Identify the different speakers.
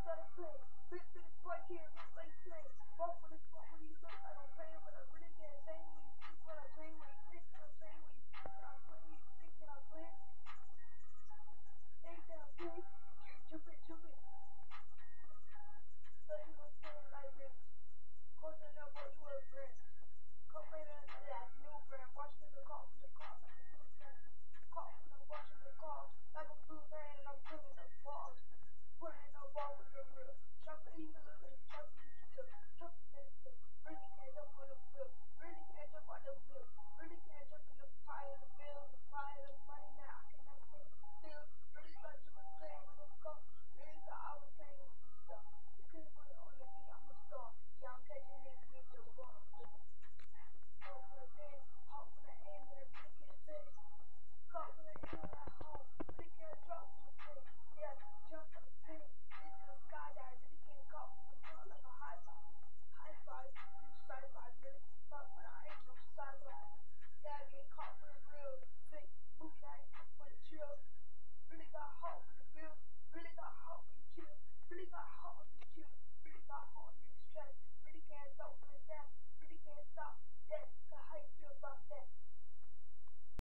Speaker 1: gotta play. Bit this bike here look like flame. Walk with this fuck when you look like I'm playing, but I really can't say when you think what I'm saying, when you think that I'm saying, when you think that I'm playing, you think that I'm playing, think that I'm playing, okay, jump in. So you know saying like this. Coach and up you a friend. Come in that new brand. Watching the car from the car like a new brand. Caught when I'm watching the car like I'm Suzanne and I'm feeling the balls. Putting the ball with the real. Shopping